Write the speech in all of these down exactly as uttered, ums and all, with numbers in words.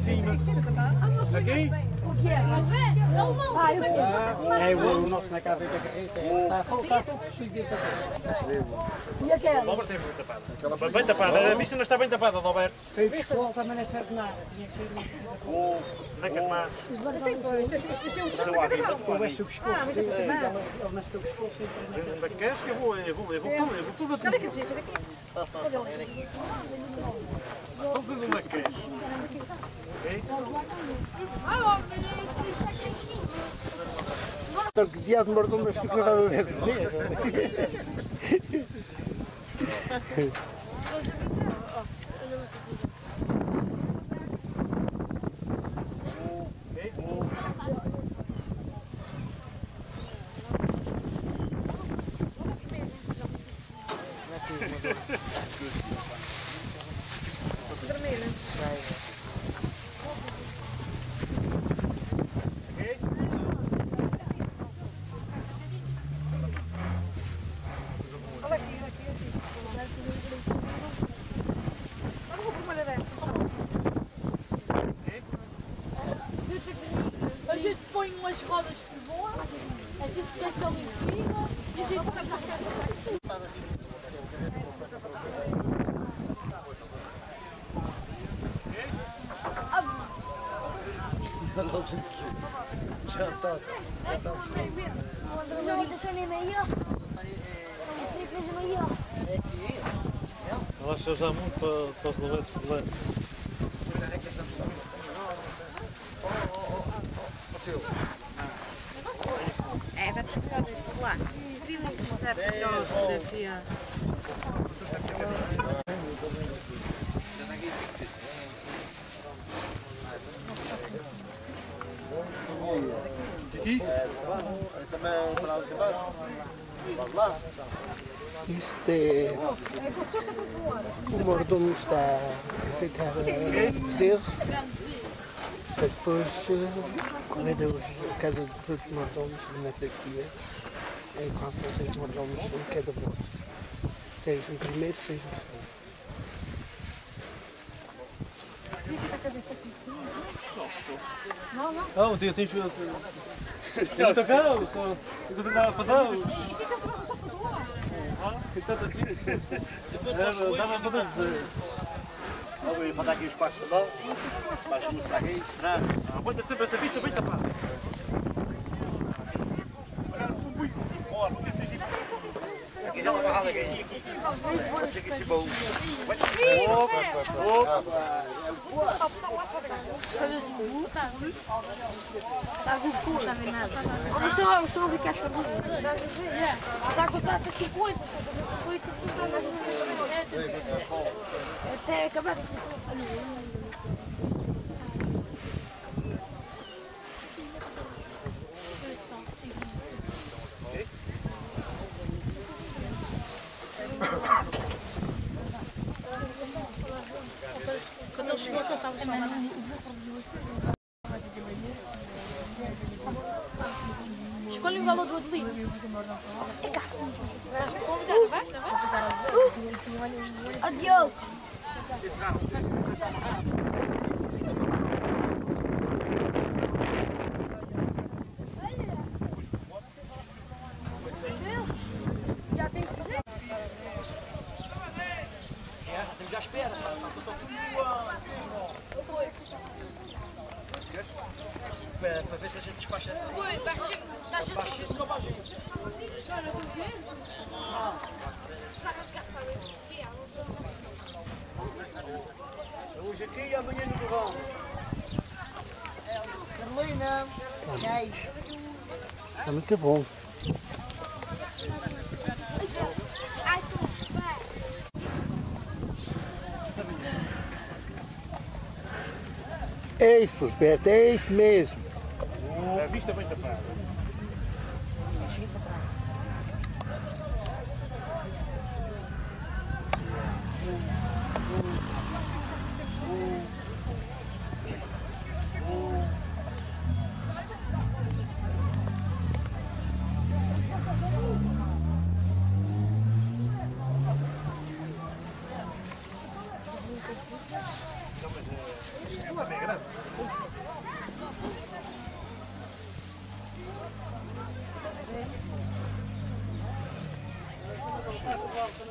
cima. Aqui? É o nosso na casa da carreta. Está a faltar tudo. E aquela? O Alberto é bem tapada. Bem tapada. A vista não está bem tapada, Alberto. Foi de escola, também não serve nada. Não é que armar. Ou é seu pescoço. Ou não é seu pescoço. Queres que eu vou? Eu vou, eu vou tudo. Eu vou tudo a tudo. Tudo uma queres. Então, que dia de mordomo mas tu que não vai ver dizer? A gente põe umas rodas por boa, a gente desce ali em cima e a gente vai para Já está. Ela acha já muito para, para resolver esse problema. É, vai precisar desse lá. Queria emprestar aquela fotografia. O que é isso? Também para lá de baixo. Vamos lá. Isto é... O mordomo está a feitar bezerro. Para depois correr a casa dos outros mordomos na freguesia. Em qual são seis mordomos em cada bloco. Seis no primeiro, seis no segundo. Ah, um dia tens... Tem muita cão, só... Tem coisa que dá para dar. Tem tanto aqui. Dá para dizer. Vou botar aqui os passos de mão. Vais mostrar aqui. Aguenta sempre essa vista bem tapada. Aqui já está agarrado aqui. Pode ser que se bom. Está com o cu, não vem nada. Mas estão a ver que acho que está com tanta cinquenta. Até acabar aqui. Quando ele chegou, eu estava só lá. Escolhe o valor do Adelino. É cá. Convidado, vais? Não vais? Adiós! Já tem que fazer? Já espera, para, para ver se a gente despacha essa. Pois, baixinho. Baixinho ou baixinho? Olha, estou a dizer. Hoje aqui e amanhã no Borrão. Carolina! É isso. Está muito bom. É isso, Roberto, é isso mesmo. A vista bem tapada. Não, mas é, é grande.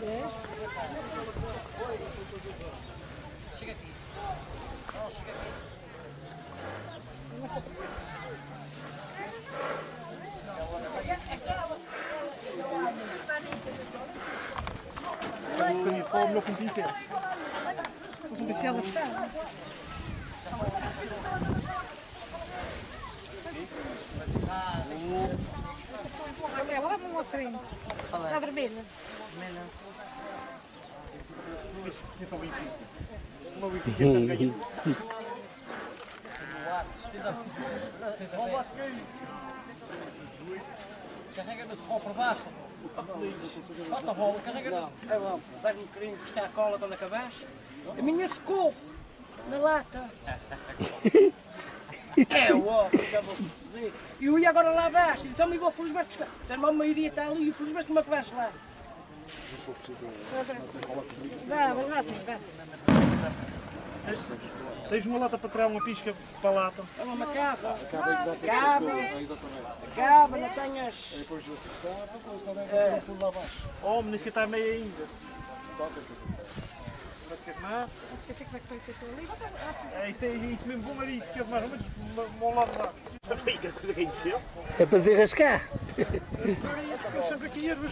Chega aqui. Não, chega aqui. Qual o melhor com pincel? Um pincel de ferro. Aquela lá uma frente. Está vermelha. Uma wifi. Carrega-nos o para baixo. Bota a bola, carrega-nos. É bom, dá-me um bocadinho de buscar a cola quando acabares. A minha secou na lata. É o ó, acabou de dizer. E eu ia agora lá abaixo e disse, amigo, o Felisberto buscar. Disseram, a maioria está ali e o Felisberto como é que vais lá? Vá, vai lá, vai. Tens uma lata para tirar uma pisca para a lata. É uma macabra. Acaba. Acaba, não tenhas. É. Oh, menino que está meio ainda. Esqueci como é que foi feito ali. É, isto é isso mesmo, bom marido, que é mais ou menos ao lado lá. A coisa que encheu. É para se rascar. Eu sempre aqui ervas.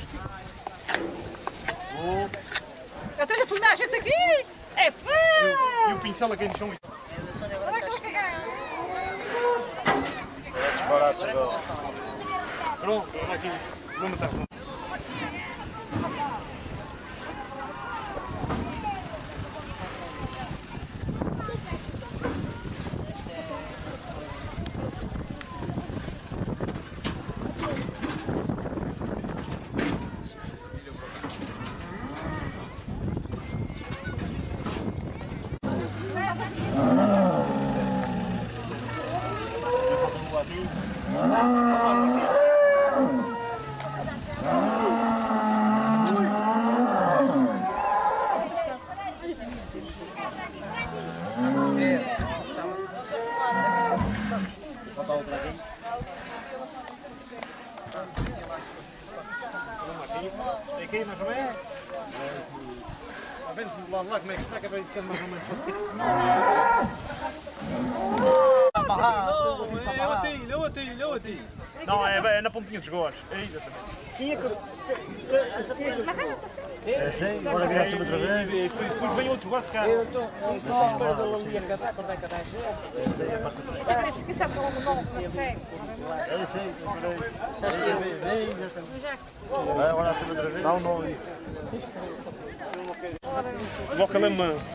Já estás a filmar a gente aqui? É pá! E o pincel aqui no chão. Olha aquela cagada. Pronto, olha aqui. Vou matar só. Aqui mais ou menos. Está vendo do lado lá como é que está, que é bem ficando mais ou menos. Não, é o atilho, é o atilho, é o atilho. Não, é, é na pontinha dos gores. É exatamente. Tinha que. É sim, agora virar sempre outra vez. Depois, depois vem outro guarda cá. Eu estou à espera dele ali acabar, quando é que vai ser? Tens que saber qual é o nome da segue. É sim, peraí. Vai agora sempre outra vez. Não, não. Coloca alemã.